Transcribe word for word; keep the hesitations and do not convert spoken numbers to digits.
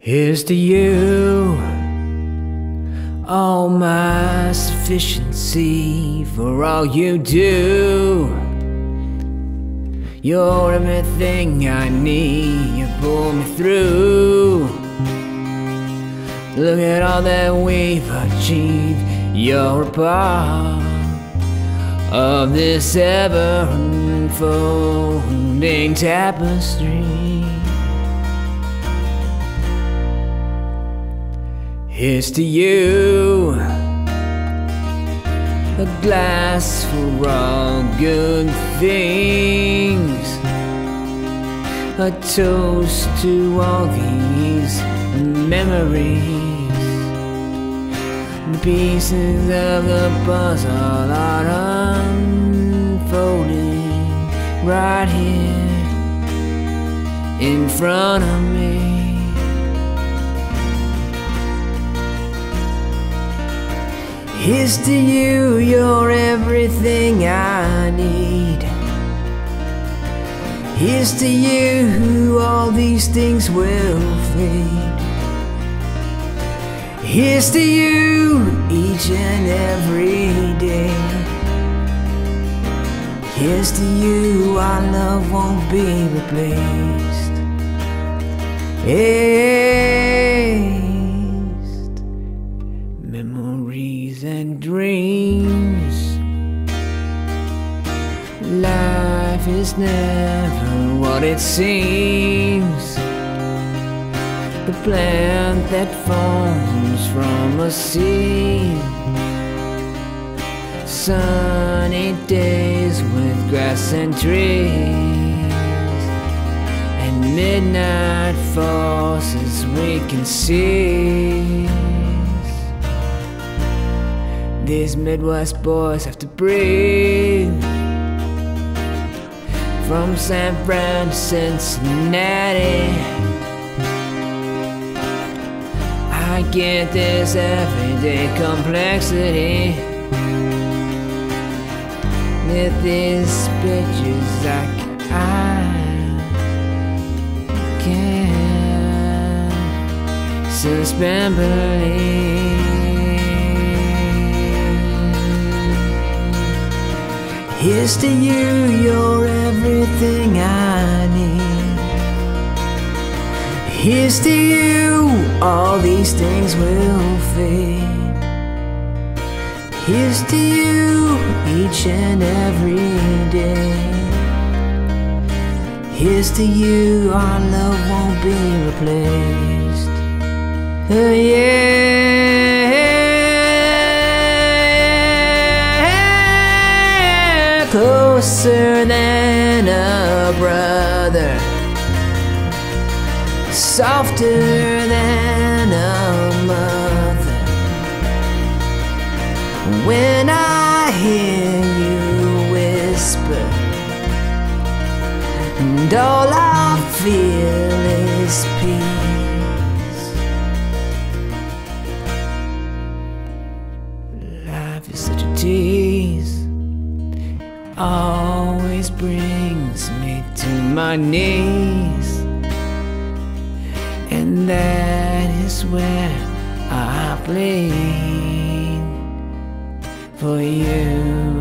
Here's to you, all my sufficiency for all you do. You're everything I need, you pull me through. Look at all that we've achieved, you're a part of this ever-unfolding tapestry. Here's to you, a glass for all good things, a toast to all these memories. The pieces of the puzzle are unfolding right here in front of me. Here's to you, you're everything I need. Here's to you, all these things will fade. Here's to you, each and every day. Here's to you, our love won't be replaced. Erased memories and dreams. Life is never what it seems. The plant that forms from a seed. Sunny days with grass and trees, and midnight forces we can seize. These Midwest boys have to breathe. From San Fran to Cincinnati, I get this everyday complexity. With these bitches I, I can't suspend belief. Here's to you, you're everything I need. Here's to you, all these things will fade. Here's to you, each and every day. Here's to you, our love won't be replaced. Oh yeah, closer than a brother, softer than a mother. When I hear you whisper, and all I feel is peace. Life is such a tease, always brings me to my knees, and that is where I plead for you.